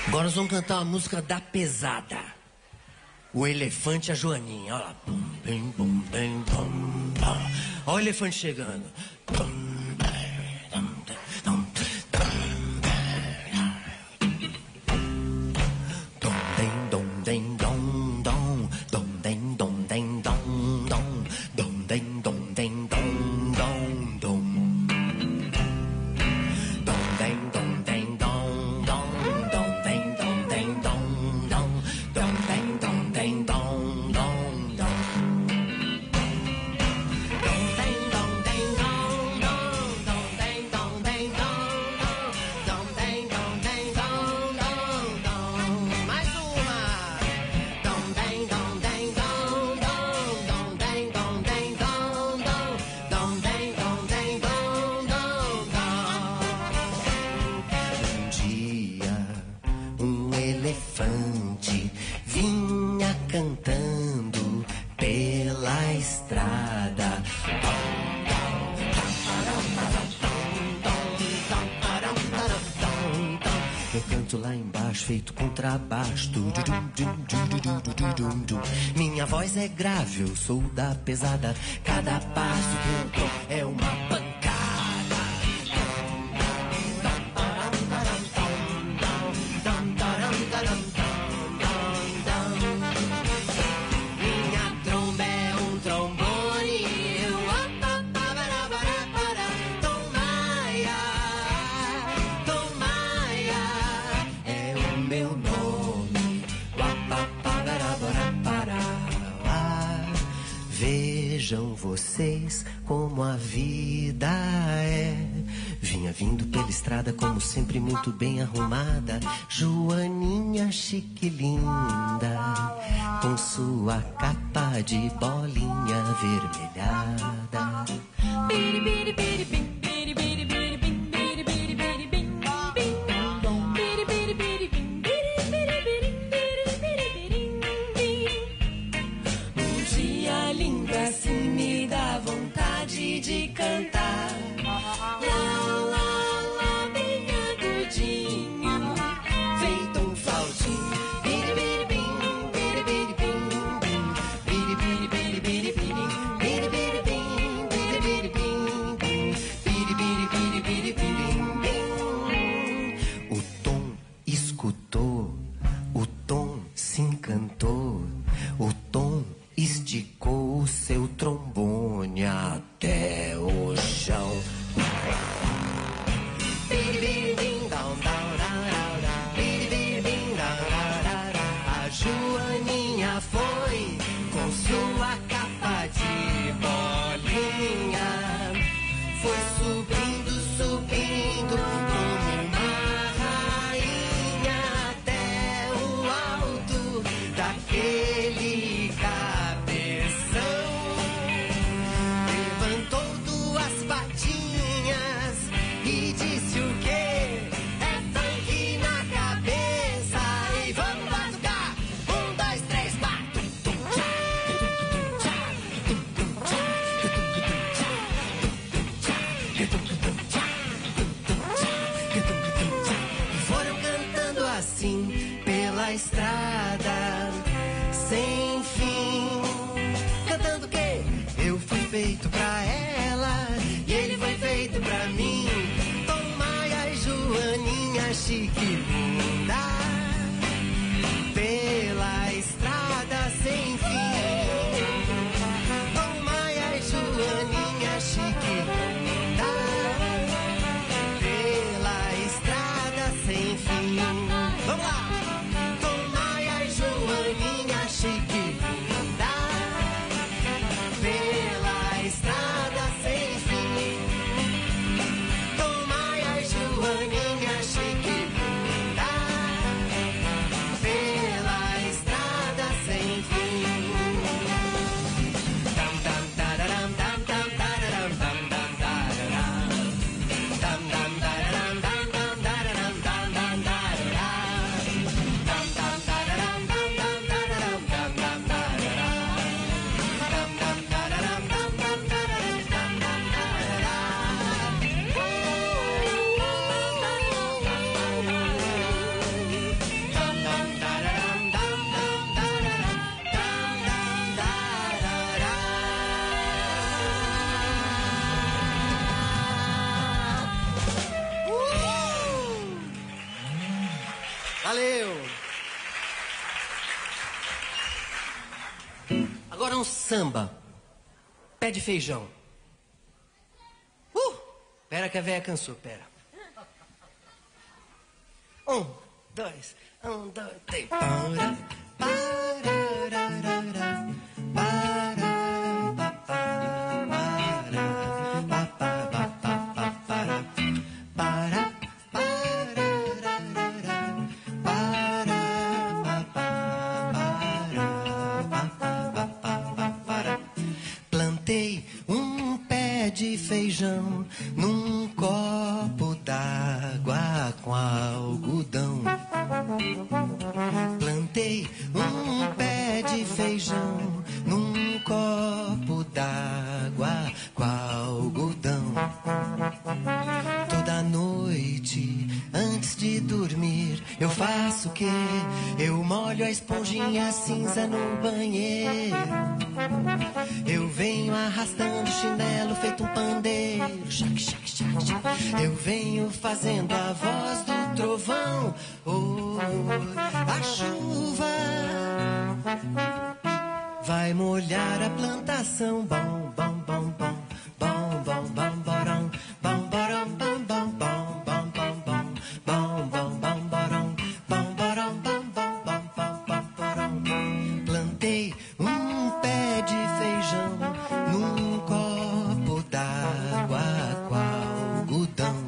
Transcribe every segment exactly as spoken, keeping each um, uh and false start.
Agora nós vamos cantar uma música da pesada. O elefante e a Joaninha. Olha lá. Bum, bum, bum, bum, bum. Olha o elefante chegando. Bum. Feito contrabaixo. Minha voz é grave, eu sou da pesada. Cada passo que eu dou é uma pancada. Minha tromba é um trombone. Tomaia, Tomaia é o meu nome. Vejam vocês como a vida é. Vinha vindo pela estrada, como sempre, muito bem arrumada. Joaninha chique linda, com sua capa de bolinha avermelhada. Biri, biri, biri, bim. De cantar, lá, lá, lá, bem agudinho, feito um flautinho. Biri, biri, bim, biri, biri, bim, bim, biri, biri, biri, biri, biri, biri, biri, bim, biri, biri, bim, bim, biri, biri, biri, biri, biri, bim. O Tom escutou, o Tom se encantou, o Tom esticou o seu trombone até o chão. A Joaninha foi com sua capa de bolinha, foi subindo, subindo como uma rainha até o alto daquele cabeção. Levantou duas patinhas e disse o quê? É funk na cabeça e vamos batucar. Um, dois, três, quatro. Foram cantando assim pela estrada sem fim. Cantando o quê? Eu fui feito pra ela e ele foi feito pra mim. Tomaia e Joaninha chique linda, pela estrada sem fim. Tomaia e Joaninha chique linda, pela estrada sem fim. Vamos lá! Tomaia e Joaninha chique linda, pela estrada sem fim. Tomaia e Joaninha chique linda. Valeu! Agora um samba. Pé de feijão. Uh! Pera que a véia cansou, pera. Um, dois, um, dois, três. Para, parararara, para, pa, pa, para, pa, pa, pa, pa, para, para, parararara, para, pa, pa, para, para. Plantei um pé de feijão num copo d'água com algodão. Plantei um pé de feijão num copo d'água com algodão. Toda noite, antes de dormir, eu faço o quê? Eu molho a esponjinha cinza no banheiro. Eu venho arrastando chinelo feito um pandeiro. Chac, chac, chac, chac. Eu venho fazendo a voz do trovão. Oh, a chuva vai molhar a plantação. Bom, bom, bom, bom, bom, bom, bom, borão, bom, borão, bom, bom, bom, bom, bom, bom, bom, bom, bom, borão, bom, borão, bom, bom, bom, bom, bom, borão. Plantei um pé de feijão num copo d'água com algodão.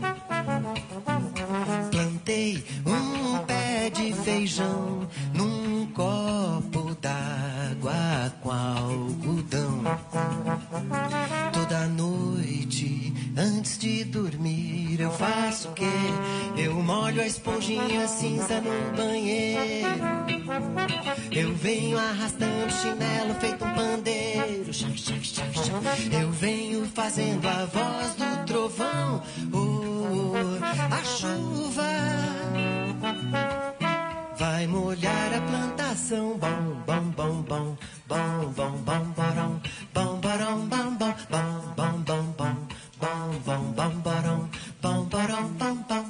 Plantei um pé de feijão num copo d'água com algodão. Toda noite, antes de dormir, eu faço o quê? Eu molho a esponjinha cinza no banheiro. Eu venho arrastando chinelo feito um pandeiro. Chac, chac, chac, chac. Eu venho fazendo a voz do trovão. Oh, a chuva vai molhar a plantação. Bom, bom, bom, bom, bom, bom, bom, barão, bom, barão, bom, bom, bom, bom, bom, bom, bom, bom, bom, barão, bom, barão, bom, bom,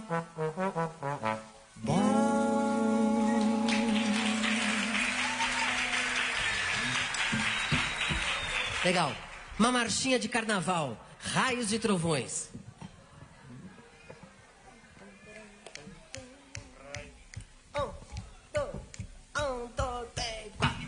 bom. Legal. Uma marchinha de carnaval. Raios e trovões. Um, dois, três, quatro.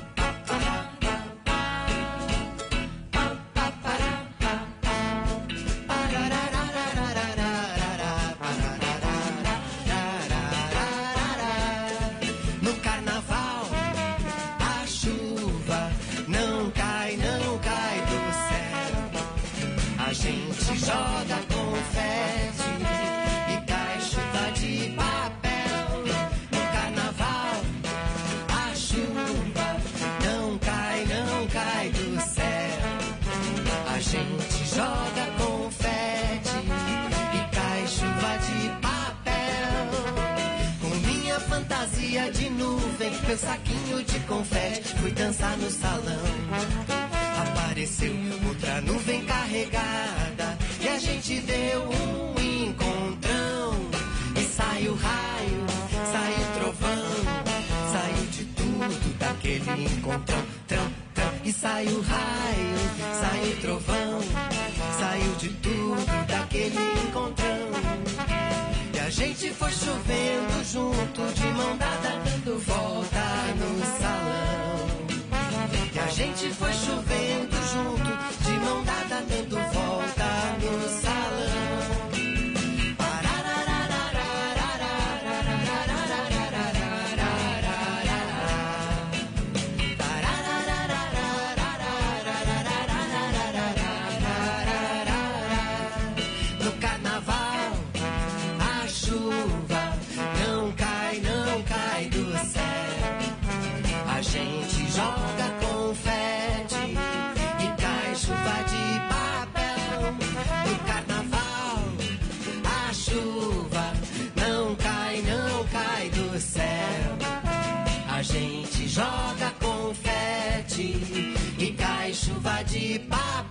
No carnaval, a chuva não cai, não cai do céu. A gente joga confete e cai chuva de papel. No carnaval, a chuva não cai, não cai do céu. A gente joga confete e cai chuva de papel. Com minha fantasia de nuvem, meu saquinho de confete, fui dançar no salão. Apareceu outra nuvem carregada e a gente deu um encontrão. E saiu raio, saiu trovão, saiu de tudo daquele encontrão. Trão, trão. E saiu raio, saiu trovão, saiu de tudo daquele encontrão. E a gente foi chovendo junto, de mão dada, dando volta no salão. E a gente foi chovendo junto, de mão dada, dando volta no salão. No carnaval, a chuva não cai, não cai do céu. A gente joga confete e cai chuva de papel. No carnaval, a chuva não cai, não cai do céu. A gente joga confete e cai chuva de papel.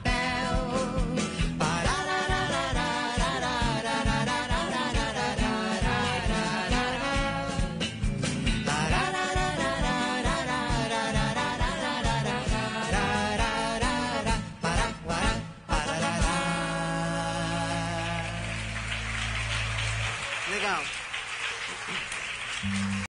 Legal.